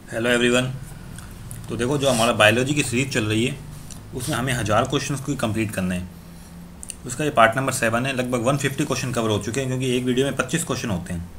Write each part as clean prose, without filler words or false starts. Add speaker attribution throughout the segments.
Speaker 1: Hello everyone. तो देखो, जो हमारा बायोलॉजी की सीरीज चल रही है उसमें हमें 1000 क्वेश्चंस को कंप्लीट करने हैं। उसका ये पार्ट नंबर 7 है। लगभग 150 क्वेश्चन कवर हो चुके हैं, क्योंकि एक वीडियो में 25 क्वेश्चन होते हैं।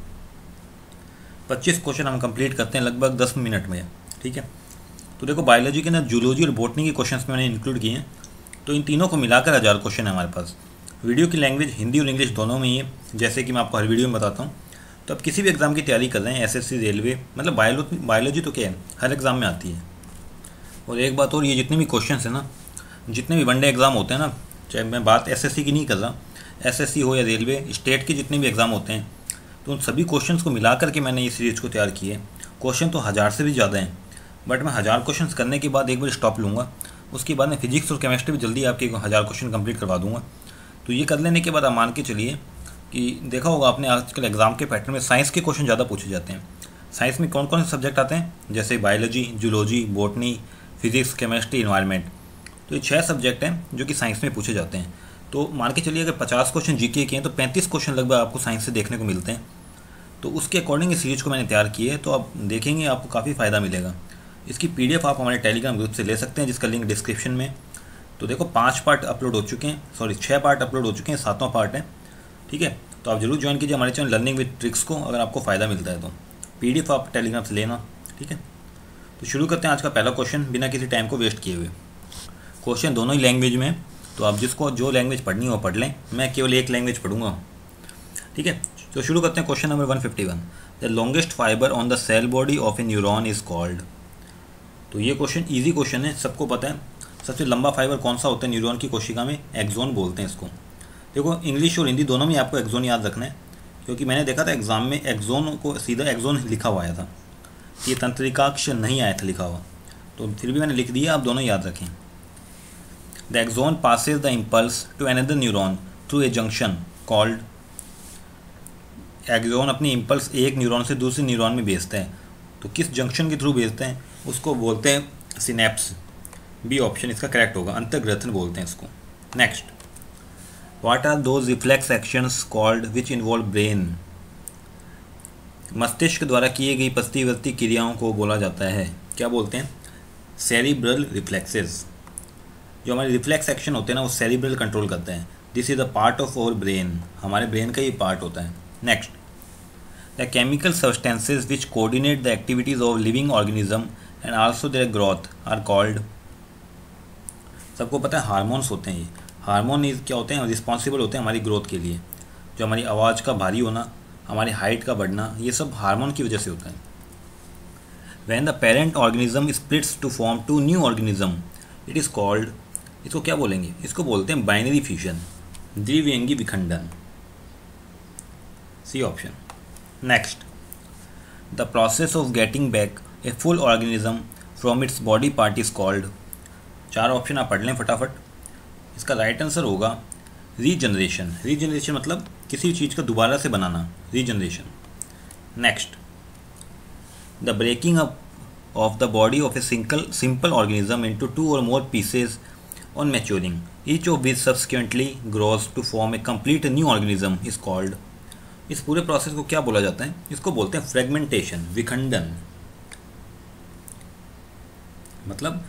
Speaker 1: 25 क्वेश्चन हम कंप्लीट करते हैं लगभग 10 मिनट में। ठीक है। तो देखो, बायोलॉजी के ना जूलॉजी और बॉटनी के क्वेश्चन मैंने इंक्लूड किए हैं। तो इन तीनों को मिलाकर 1000 क्वेश्चन है हमारे पास। वीडियो की लैंग्वेज हिंदी और इंग्लिश दोनों में ही है, जैसे कि मैं आपको हर वीडियो में बताता हूँ। तो आप किसी भी एग्ज़ाम की तैयारी कर रहे हैं, एसएससी, रेलवे, मतलब बायोलॉजी तो क्या है, हर एग्ज़ाम में आती है। और एक बात और, ये जितने भी क्वेश्चंस हैं ना, जितने भी वनडे एग्ज़ाम होते हैं ना, चाहे मैं बात एसएससी की नहीं कर रहा, एसएससी हो या रेलवे, स्टेट के जितने भी एग्ज़ाम होते हैं, तो उन सभी क्वेश्चंस को मिला करके मैंने ये सीरीज़ को तैयार की है। क्वेश्चन तो 1000 से भी ज़्यादा हैं, बट मैं 1000 क्वेश्चंस करने के बाद एक बार स्टॉप लूँगा। उसके बाद मैं फिजिक्स और केमिस्ट्री भी जल्दी आपके 1000 क्वेश्चन कंप्लीट करवा दूँगा। तो ये कर लेने के बाद आप मान के चलिए कि देखा होगा आपने, आजकल एग्ज़ाम के पैटर्न में साइंस के क्वेश्चन ज़्यादा पूछे जाते हैं। साइंस में कौन कौन से सब्जेक्ट आते हैं, जैसे biology, zoology, botany, physics, chemistry, environment. तो ये 6 सब्जेक्ट हैं जो कि साइंस में पूछे जाते हैं। तो मान के चलिए अगर 50 क्वेश्चन जीके के हैं तो 35 क्वेश्चन लगभग आपको साइंस से देखने को मिलते हैं। तो उसके अकॉर्डिंग इस सीरीज को मैंने तैयार की है, तो आप देखेंगे आपको काफ़ी फ़ायदा मिलेगा। इसकी पीडीएफ आप हमारे टेलीग्राम ग्रुप से ले सकते हैं, जिसका लिंक डिस्क्रिप्शन में। तो देखो, 5 पार्ट अपलोड हो चुके हैं, सॉरी 6 पार्ट अपलोड हो चुके हैं, 7वां पार्ट है। ठीक है। तो आप जरूर ज्वाइन कीजिए हमारे चैनल लर्निंग विद ट्रिक्स को, अगर आपको फ़ायदा मिलता है तो। पीडीएफ आप टेलीग्राम से लेना। ठीक है। तो शुरू करते हैं आज का पहला क्वेश्चन, बिना किसी टाइम को वेस्ट किए हुए। क्वेश्चन दोनों ही लैंग्वेज में है, तो आप जिसको जो लैंग्वेज पढ़नी हो पढ़ लें। मैं केवल एक लैंग्वेज पढ़ूंगा। ठीक है। तो शुरू करते हैं question number 151। The longest fibre on the cell body of a neuron is called. तो ये क्वेश्चन ईजी क्वेश्चन है, सबको पता है। सबसे लंबा फाइबर कौन सा होता है न्यूरॉन की कोशिका में? एक्सोन बोलते हैं इसको। देखो, इंग्लिश और हिंदी दोनों में आपको एक्सोन याद रखना है, क्योंकि मैंने देखा था एग्जाम में एक्सोन को सीधा एक्सोन लिखा हुआ आया था, ये तंत्रिकाक्ष नहीं आया था लिखा हुआ। तो फिर भी मैंने लिख दिया, आप दोनों याद रखें। The axon passes the impulse to another neuron through a junction called. Axon अपनी इम्पल्स एक न्यूरॉन से दूसरे न्यूरॉन में भेजता है, तो किस जंक्शन के थ्रू भेजते हैं उसको बोलते हैं सिनेप्स। बी ऑप्शन इसका करेक्ट होगा, अंतर्ग्रथन बोलते हैं इसको। Next, what are those reflex actions called which involve brain. मस्तिष्क द्वारा किए गई प्रतिवर्ती क्रियाओं को बोला जाता है, क्या बोलते हैं? Cerebral reflexes. जो हमारे रिफ्लेक्स एक्शन होते हैं ना, वो सेरिब्रल कंट्रोल करते हैं। This is the part of our brain, हमारे ब्रेन का ये पार्ट होता है। Next, the chemical substances which coordinate the activities of living organism and also their growth are called. सबको पता है हार्मोन्स होते हैं। ये हार्मोन क्या होते हैं? रिस्पॉन्सिबल होते हैं हमारी ग्रोथ के लिए। जो हमारी आवाज़ का भारी होना, हमारी हाइट का बढ़ना, ये सब हार्मोन की वजह से होता है। When the parent organism splits to form 2 new organism it is called. इसको क्या बोलेंगे? इसको बोलते हैं बाइनरी फ्यूजन, द्विवियंगी विखंडन। C option. Next, the process of getting back a full organism from its body part is called. 4 option आप पढ़ लें फटाफट। इसका राइट आंसर होगा रीजनरेशन। रीजनरेशन मतलब किसी चीज़ का दोबारा से बनाना, regeneration. Next, the breaking up of the body of a simple organism into 2 or more pieces on maturing, each of which subsequently grows to form a complete new organism is called। इस पूरे process को क्या बोला जाता है? इसको बोलते हैं फ्रेगमेंटेशन, विखंडन। मतलब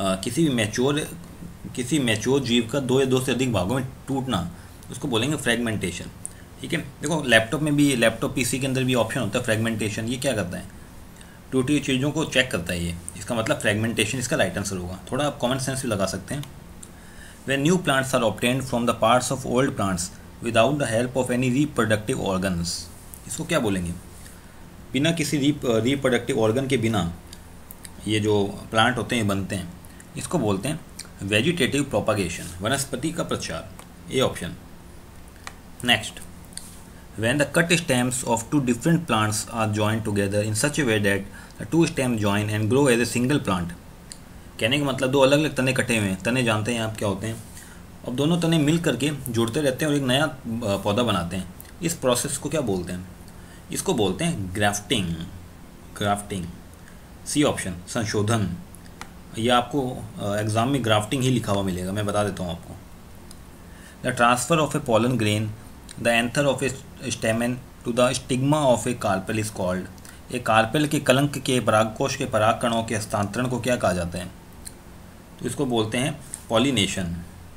Speaker 1: किसी मैच्योर जीव का 2 या 2 से अधिक भागों में टूटना, उसको बोलेंगे फ्रेगमेंटेशन। ठीक है। देखो, लैपटॉप में भी, लैपटॉप पीसी के अंदर भी ऑप्शन होता है फ्रेगमेंटेशन। ये क्या करता है? टूटी हुई चीज़ों को चेक करता है ये। इसका मतलब फ्रेगमेंटेशन इसका राइट आंसर होगा। थोड़ा आप कॉमन सेंस भी लगा सकते हैं। When new plants are obtained from the parts of old plants without the help of any reproductive organs, इसको क्या बोलेंगे? बिना किसी रिप्रोडक्टिव ऑर्गन के बिना ये जो प्लांट होते हैं बनते हैं, इसको बोलते हैं वेजिटेटिव प्रोपागेशन, वनस्पति का प्रचार। A option. Next, when the cut stems of 2 different plants are joined together in such a way that the 2 stems join and grow as a single plant। कहने का मतलब 2 अलग अलग तने कटे हुए हैं। तने जानते हैं आप क्या होते हैं? अब दोनों तने मिल करके जुड़ते रहते हैं और एक नया पौधा बनाते हैं। इस प्रोसेस को क्या बोलते हैं? इसको बोलते हैं ग्राफ्टिंग। ग्राफ्टिंग। सी ऑप्शन, संशोधन। ये आपको एग्ज़ाम में ग्राफ्टिंग ही लिखा हुआ मिलेगा, मैं बता देता हूँ आपको। The transfer of a pollen grain the anther of a stamen to the stigma of a carpel is called. एक कार्पेल के कलंक के परागकोश के पराग कणों के हस्तांतरण को क्या कहा जाता है? तो इसको बोलते हैं pollination.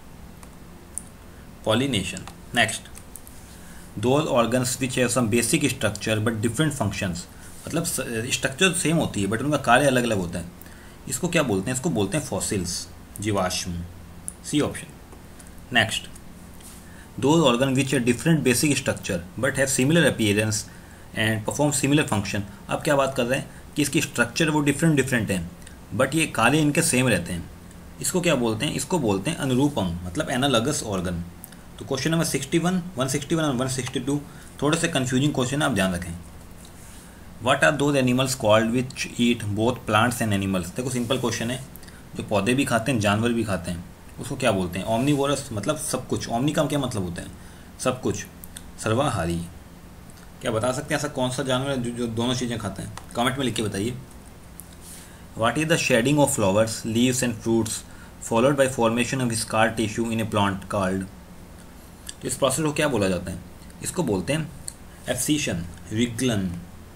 Speaker 1: Pollination. Next, those organs which have some basic structure but different functions, मतलब स्ट्रक्चर सेम होती है बट उनका कार्य अलग अलग होता है, इसको क्या बोलते हैं? इसको बोलते हैं फॉसिल्स, जीवाश्म। C option. Next, those organ which have different basic structure but have similar appearance and perform similar function. अब क्या बात कर रहे हैं कि इसकी स्ट्रक्चर वो डिफरेंट हैं बट ये कार्य इनके सेम रहते हैं, इसको क्या बोलते हैं? इसको बोलते हैं अनुरूप अंग, मतलब एनालॉगस ऑर्गन। तो क्वेश्चन नंबर 61, 161 और 162 थोड़े से कंफ्यूजिंग क्वेश्चन है, आप ध्यान रखें। What are those animals called which eat both plants and animals? देखो सिंपल क्वेश्चन है, जो पौधे भी खाते हैं जानवर भी खाते हैं, उसको क्या बोलते हैं? ओमनीवोरस, मतलब सब कुछ। ओमनी का क्या मतलब होता है? सब कुछ। सर्वाहारी। क्या बता सकते हैं ऐसा कौन सा जानवर है जो दोनों चीज़ें खाता है? कमेंट में लिख के बताइए। What is the shedding of flowers, leaves and fruits followed by formation of scar tissue in a plant called? तो इस प्रोसेस को क्या बोला जाता है? इसको बोलते हैं एब्सीशन, विग्लन।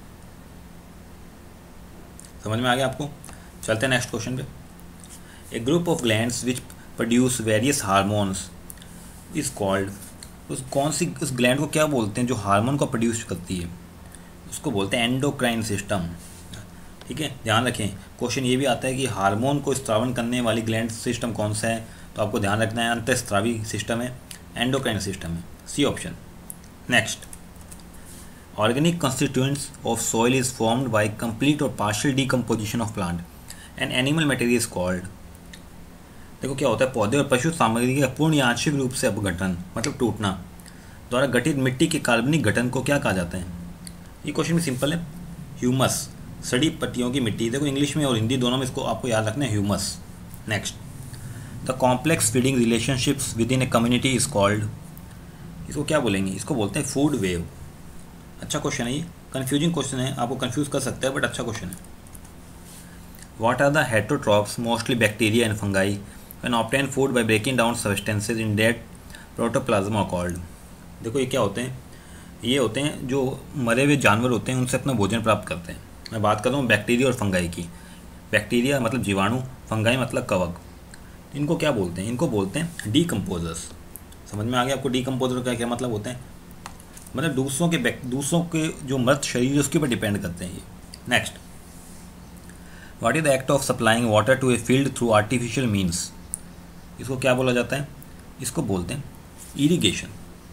Speaker 1: समझ में आ गया आपको? चलते हैं नेक्स्ट क्वेश्चन पे। A group of glands which produce various hormones is called? उस ग्लैंड को क्या बोलते हैं जो हार्मोन को प्रोड्यूस करती है? उसको बोलते हैं एंडोक्राइन सिस्टम। ठीक है, ध्यान रखें, क्वेश्चन ये भी आता है कि हार्मोन को स्त्रावन करने वाली ग्लैंड सिस्टम कौन सा है, तो आपको ध्यान रखना है अंतःस्रावी सिस्टम है, एंडोक्राइन सिस्टम है। C option. Next, organic constituents of soil is formed by complete or partial decomposition of plant and animal material is called? देखो क्या होता है, पौधे और पशु सामग्री के पूर्ण या आंशिक रूप से अपघटन, मतलब टूटना, द्वारा गठित मिट्टी के कार्बनिक गठन को क्या कहा जाता है? ये क्वेश्चन भी सिंपल है, ह्यूमस, सड़ी पत्तियों की मिट्टी। देखो इंग्लिश में और हिंदी दोनों में इसको आपको याद रखना है, humus. Next, the complex feeding relationships within a community is called? इसको क्या बोलेंगे? इसको बोलते हैं फूड वेव। अच्छा क्वेश्चन है ये, कन्फ्यूजिंग क्वेश्चन है, आपको कन्फ्यूज कर सकता है बट अच्छा क्वेश्चन है। What are the heterotrophs, mostly bacteria and fungi, when obtain food by breaking down substances in dead protoplasm called? देखो ये क्या होते हैं? ये होते हैं जो मरे हुए जानवर होते हैं, उनसे अपना भोजन प्राप्त करते हैं। मैं बात कर रहा हूँ बैक्टीरिया और फंगाई की। बैक्टीरिया मतलब जीवाणु, फंगाई मतलब कवक। इनको क्या बोलते हैं? इनको बोलते हैं डीकम्पोजर्स। समझ में आ गया आपको डीकम्पोजर का क्या मतलब होता है? मतलब दूसरों के जो मृत शरीर है उसके ऊपर डिपेंड करते हैं ये। Next, what is the act of supplying water to a field through artificial means? इसको क्या बोला जाता है? इसको बोलते हैं irrigation.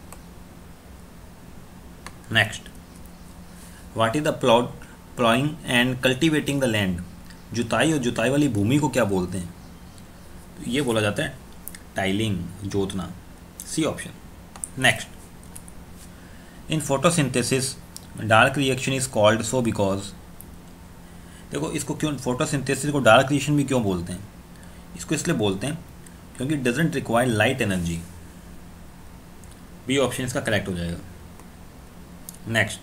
Speaker 1: Next, what is the ploughing and cultivating the land? जुताई और जुताई वाली भूमि को क्या बोलते हैं? तो ये बोला जाता है टाइलिंग, जोतना। C option. Next, in photosynthesis dark reaction is called so because? देखो इसको क्यों फोटोसिंथेसिस को डार्क रिएक्शन भी क्यों बोलते हैं? इसको इसलिए बोलते हैं क्योंकि it doesn't require light energy. B option इसका करेक्ट हो जाएगा। Next,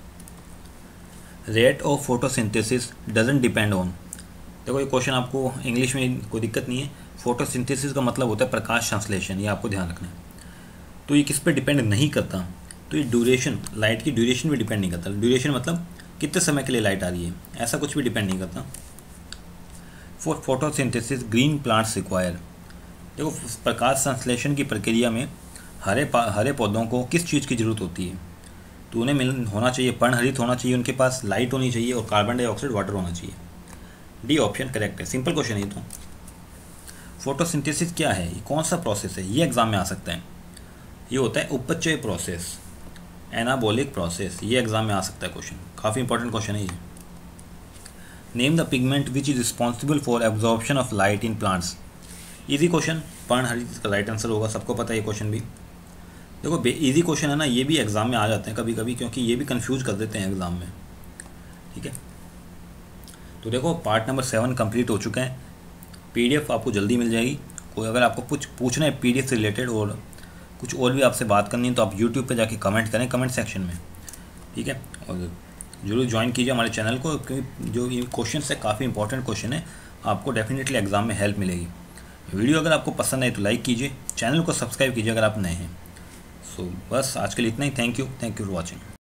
Speaker 1: rate of photosynthesis doesn't depend on? देखो ये क्वेश्चन आपको इंग्लिश में कोई दिक्कत नहीं है। फोटोसिंथेसिस का मतलब होता है प्रकाश संश्लेषण, ये आपको ध्यान रखना है। तो ये किस पे डिपेंड नहीं करता? तो ये ड्यूरेशन, लाइट की ड्यूरेशन भी डिपेंड नहीं करता। ड्यूरेशन मतलब कितने समय के लिए लाइट आ रही है, ऐसा कुछ भी डिपेंड नहीं करता। For photosynthesis green plants require? देखो प्रकाश संश्लेषण की प्रक्रिया में हरे पौधों को किस चीज़ की ज़रूरत होती है? तो उन्हें होना चाहिए, पर्णहरित होना चाहिए, उनके पास लाइट होनी चाहिए और कार्बन डाइऑक्साइड वाटर होना चाहिए। डी ऑप्शन करेक्ट है। सिंपल क्वेश्चन है। तो फोटोसिंथेसिस क्या है, ये कौन सा प्रोसेस है? ये एग्जाम में आ सकता है। ये होता है उपचय प्रोसेस, एनाबॉलिक प्रोसेस। ये एग्जाम में आ सकता है क्वेश्चन, काफ़ी इंपॉर्टेंट क्वेश्चन है ये। Name the pigment which is responsible for absorption of light in plants? Easy question, पर्णहरित का राइट आंसर होगा, सबको पता है ये क्वेश्चन भी। देखो इजी क्वेश्चन है ना, ये भी एग्जाम में आ जाते हैं कभी कभी, क्योंकि ये भी कंफ्यूज कर देते हैं एग्जाम में। ठीक है, तो देखो पार्ट नंबर 7 कंप्लीट हो चुका है। पीडीएफ आपको जल्दी मिल जाएगी। कोई अगर आपको कुछ पूछना है पीडीएफ से रिलेटेड और कुछ और भी आपसे बात करनी है तो आप यूट्यूब पे जाके कमेंट करें कमेंट सेक्शन में। ठीक है, और जरूर ज्वाइन कीजिए हमारे चैनल को, क्योंकि जो ये क्वेश्चन है काफ़ी इंपॉर्टेंट क्वेश्चन है, आपको डेफिनेटली एग्जाम में हेल्प मिलेगी। वीडियो अगर आपको पसंद आए तो लाइक कीजिए, चैनल को सब्सक्राइब कीजिए अगर आप नए हैं। सो बस आज के लिए इतना ही। Thank you for watching.